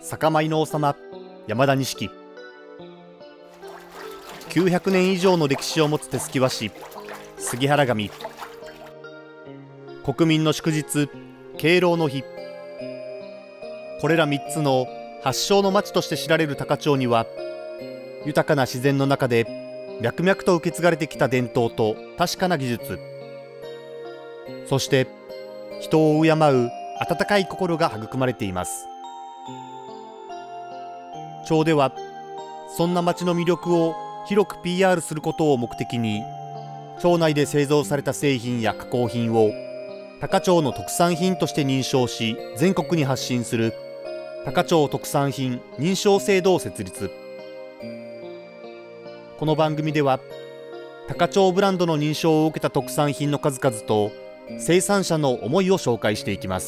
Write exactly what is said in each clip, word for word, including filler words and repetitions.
酒米の王様山田錦。きゅうひゃくねん以上の歴史を持つ手すき和紙杉原紙。国民の祝日敬老の日。これらみっつの発祥の町として知られる高千穂には、豊かな自然の中で脈々と受け継がれてきた伝統と確かな技術、そして人を敬う温かい心が育まれています。町ではそんな町の魅力を広く ピーアール することを目的に、町内で製造された製品や加工品を高千穂の特産品として認証し、全国に発信する高千穂特産品認証制度を設立。この番組では高千穂ブランドの認証を受けた特産品の数々と生産者の思いを紹介していきます。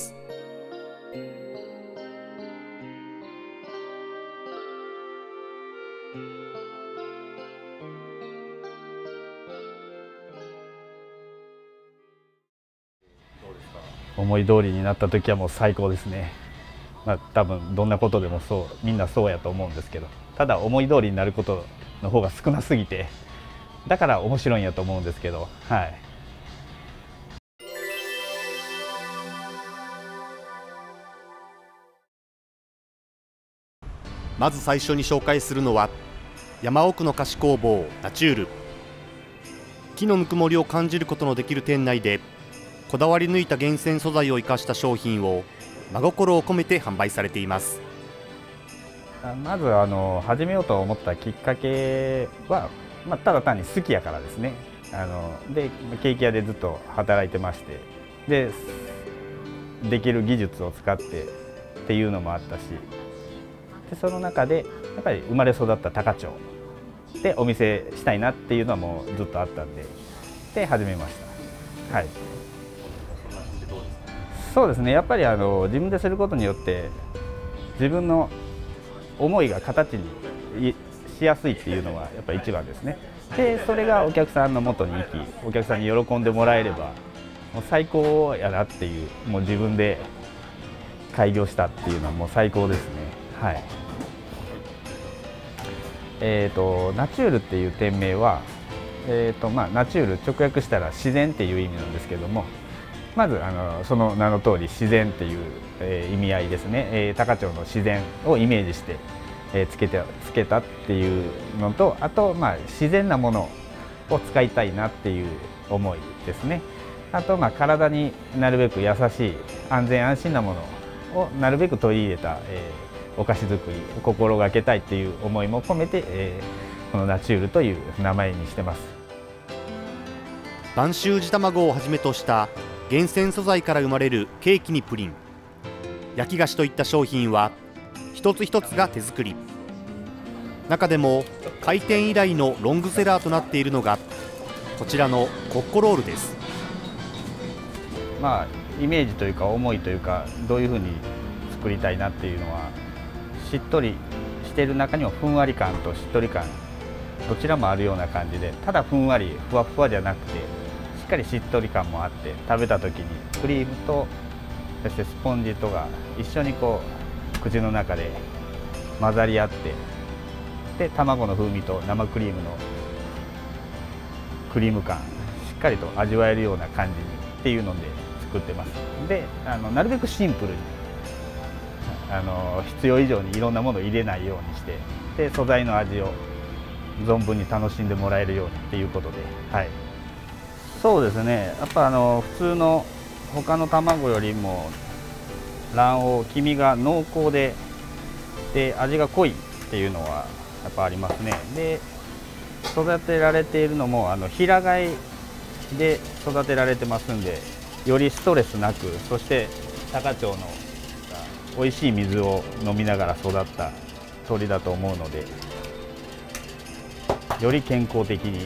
思い通りになった時はもう最高ですね。まあ多分どんなことでもそうみんなそうやと思うんですけど、ただ思い通りになることの方が少なすぎて、だから面白いんやと思うんですけど、はい。 まず最初に紹介するのは山奥の菓子工房ナチュール。木のぬくもりを感じることのできる店内で、こだわり抜いた厳選素材を生かした商品を真心を込めて販売されています。 まずあの始めようと思ったきっかけは、まあ、ただ単に好きやからですね。あのでケーキ屋でずっと働いてまして、でできる技術を使ってっていうのもあったし、でその中でやっぱり生まれ育った高千穂でお店したいなっていうのはもうずっとあったんで、で始めました。はい。そうですね、やっぱりあの自分ですることによって自分の思いが形にしやすいっていうのはやっぱり一番ですね。でそれがお客さんのもとに行き、お客さんに喜んでもらえればもう最高やなっていう、もう自分で開業したっていうのはもう最高ですね。はい。えーとナチュールっていう店名は、えーとまあ、ナチュール直訳したら自然っていう意味なんですけども、まずあのその名の通り自然っていう、えー、意味合いですね。えー、高千穂の自然をイメージして、えー、つけてつけたっていうのと、あと、まあ、自然なものを使いたいなっていう思いですね。あと、まあ、体になるべく優しい安全安心なものをなるべく取り入れた、えー、お菓子作りを心がけたいっていう思いも込めて、えー、このナチュールという名前にしてます。 播州地卵をはじめとした厳選素材から生まれるケーキにプリン、焼き菓子といった商品は一つ一つが手作り。中でも開店以来のロングセラーとなっているのがこちらのコッコロールです。 まあイメージというか思いというか、どういうふうに作りたいなっていうのは、しっとりしている中にはふんわり感としっとり感どちらもあるような感じで、ただふんわりふわふわじゃなくてしっかりしっとり感もあって、食べた時にクリームとそしてスポンジとが一緒にこう口の中で混ざり合って、で卵の風味と生クリームのクリーム感しっかりと味わえるような感じにっていうので作ってます。であのなるべくシンプルに、あの必要以上にいろんなものを入れないようにして、で素材の味を存分に楽しんでもらえるようにっていうことで、はい。そうですね、やっぱあの普通の他の卵よりも卵黄黄身が濃厚で、で味が濃いっていうのはやっぱありますね。で育てられているのもあの平飼いで育てられてますんで、よりストレスなく、そして高千穂の美味しい水を飲みながら育った鳥だと思うので、より健康的に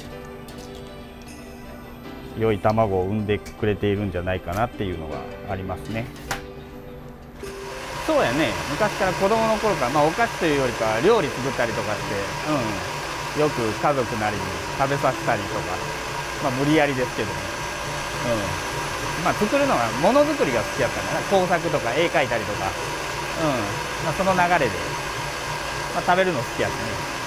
良い卵を産んでくれているんじゃないかなっていうのがありますね。そうやね、昔から子供の頃から、まあ、お菓子というよりかは料理作ったりとかして、うん、よく家族なりに食べさせたりとか、まあ、無理やりですけども、うん、まあ作るのはものづくりが好きやったから、工作とか絵描いたりとか、 まあ、その流れで、まあ、食べるの好きやしね、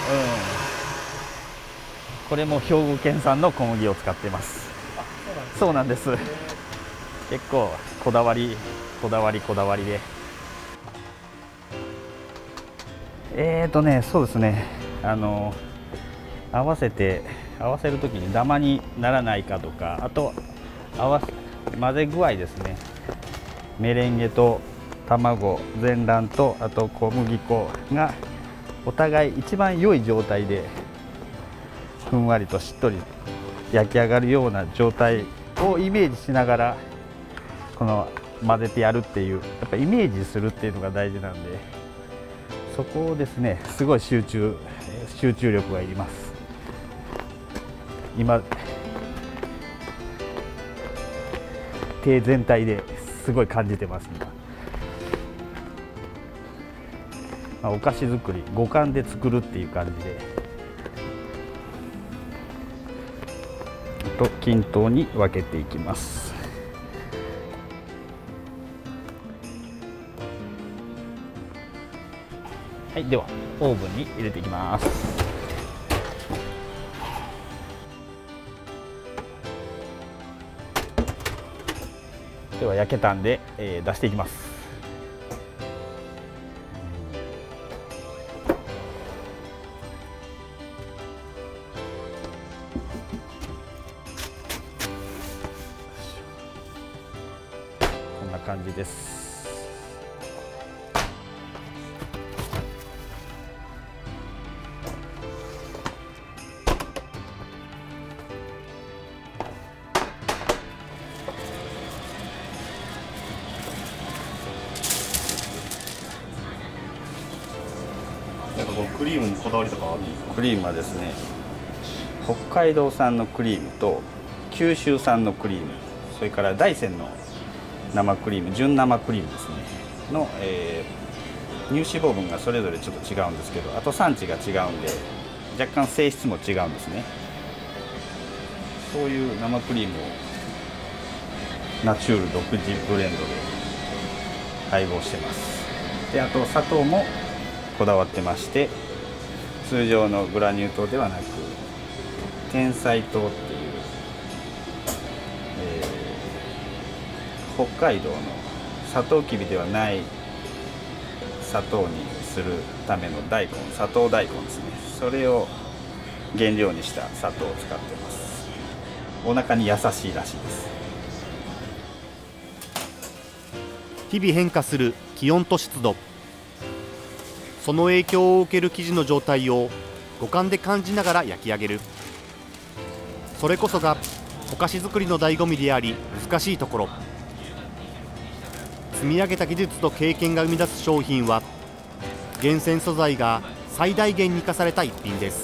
うん、これも兵庫県産の小麦を使ってます。そうなんです。結構こだわりこだわりこだわりで、えーとねそうですね、あの合わせて合わせるときにダマにならないかとか、あと合わせ混ぜ具合ですね。メレンゲと卵、全卵とあと小麦粉がお互い一番良い状態でふんわりとしっとり焼き上がるような状態をイメージしながらこの混ぜてやるっていう、やっぱイメージするっていうのが大事なんで、そこをですねすごい集中集中力がいります。今手全体ですごい感じてます今。まあ、お菓子作り五感で作るっていう感じで、あと均等に分けていきます。はい、ではオーブンに入れていきます。では焼けたんで、えー、出していきます。こんな感じです。 なんかこのクリームにこだわりとかあるんですか？ クリームはですね、北海道産のクリームと九州産のクリーム、それから大山の生クリーム、純生クリームですねの、えー、乳脂肪分がそれぞれちょっと違うんですけど、あと産地が違うんで若干性質も違うんですね。そういう生クリームをナチュール独自ブレンドで配合してます。であと砂糖もこだわってまして、通常のグラニュー糖ではなく天才糖っていう、えー、北海道のサトウキビではない砂糖にするための大根、砂糖大根ですね。それを原料にした砂糖を使ってます。お腹に優しいらしいです。 日々変化する気温と湿度、その影響を受ける生地の状態を五感で感じながら焼き上げる、それこそがお菓子作りの醍醐味であり難しいところ。積み上げた技術と経験が生み出す商品は厳選素材が最大限に生かされた一品です。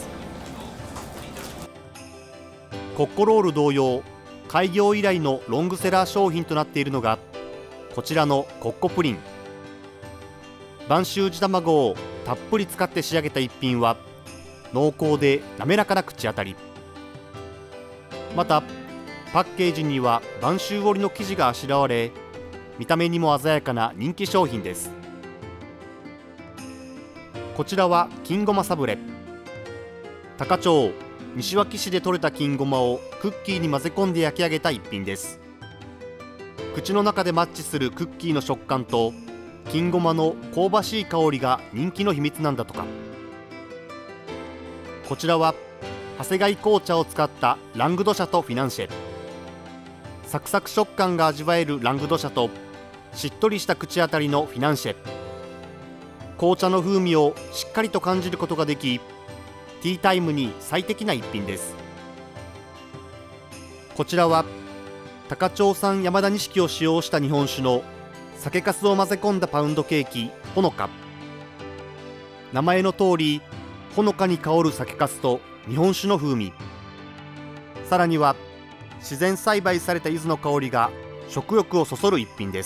コッコロール同様、開業以来のロングセラー商品となっているのがこちらのコッコプリン。播州地卵をたっぷり使って仕上げた一品は濃厚で滑らかな口当たり。またパッケージには播州織の生地があしらわれ、見た目にも鮮やかな人気商品です。こちらは金ごまサブレ。高町西脇市で採れた金ごまをクッキーに混ぜ込んで焼き上げた一品です。口の中でマッチするクッキーの食感と金ごまの香ばしい香りが人気の秘密なんだとか。こちらは長谷貝紅茶を使ったラングドシャとフィナンシェ。サクサク食感が味わえるラングドシャとしっとりした口当たりのフィナンシェ。紅茶の風味をしっかりと感じることができ、ティータイムに最適な一品です。こちらは高町産山田錦を使用した日本酒の酒粕を混ぜ込んだパウンドケーキほのか。名前の通りほのかに香る酒粕と日本酒の風味、さらには自然栽培された柚子の香りが食欲をそそる一品です。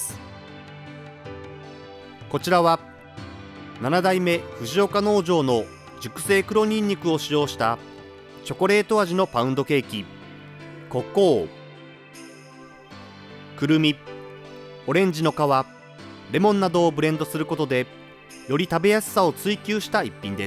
こちらはなな代目藤岡農場の熟成黒ニンニクを使用したチョコレート味のパウンドケーキコッコー。くるみ、オレンジの皮、 レモンなどをブレンドすることでより食べやすさを追求した一品です。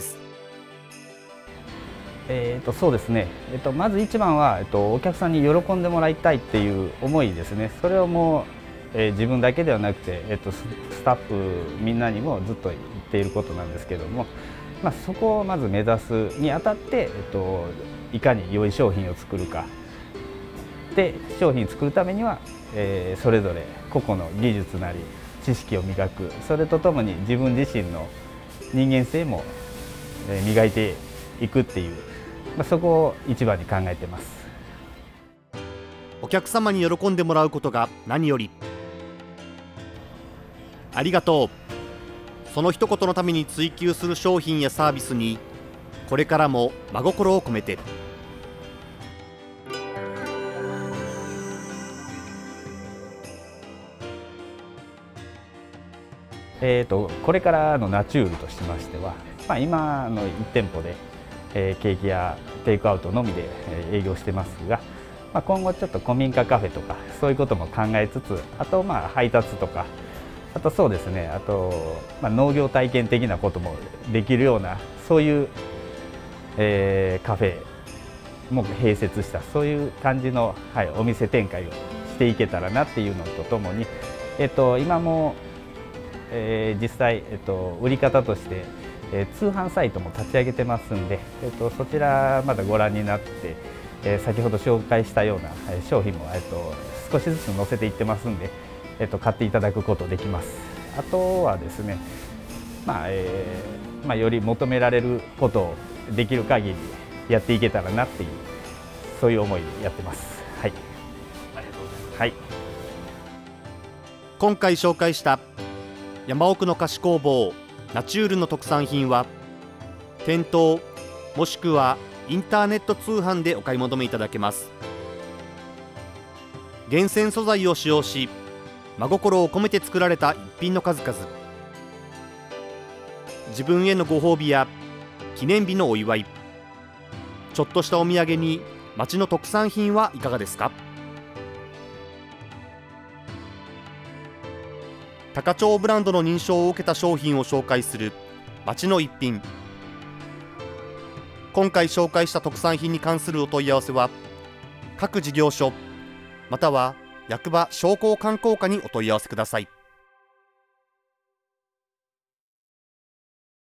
えーとそうですね、えーとまず一番は、えーとお客さんに喜んでもらいたいっていう思いですね。それをもう、えー自分だけではなくて、えーとススタッフみんなにもずっと言っていることなんですけども、まあ、そこをまず目指すにあたって、えーといかに良い商品を作るかで、商品を作るためには、えーそれぞれ個々の技術なり知識を磨く、それとともに自分自身の人間性もえー磨いていくっていう、まあ、そこを一番に考えてます。 お客様に喜んでもらうことが何より。ありがとう。その一言のために追求する商品やサービスにこれからも真心を込めて。 えーとこれからのナチュールとしましては、まあ、今のいち店舗で、えーケーキやテイクアウトのみでえー営業してますが、まあ、今後ちょっと古民家カフェとかそういうことも考えつつ、あとまあ配達とか、あとそうですね、あと、まあ、農業体験的なこともできるような、そういう、えーカフェも併設した、そういう感じの、はい、お店展開をしていけたらなっていうのとともに、えっと、今も、えー実際、えっと、売り方として、えー通販サイトも立ち上げてますんで、えっと、そちらまだご覧になって、えー先ほど紹介したようなえー商品も、えっと、少しずつ載せていってますんで、えっと、買っていただくことできます。あとはですね、まあえーまあ、より求められることをできる限りやっていけたらなっていう、そういう思いでやってます。はい、ありがとうございます。はい、 今回紹介した山奥の菓子工房ナチュールの特産品は店頭もしくはインターネット通販でお買い求めいただけます。厳選素材を使用し真心を込めて作られた一品の数々。自分へのご褒美や記念日のお祝い、ちょっとしたお土産に町の特産品はいかがですか。高千穂ブランドの認証を受けた商品を紹介する町の一品。今回紹介した特産品に関するお問い合わせは各事業所または役場商工観光課にお問い合わせください。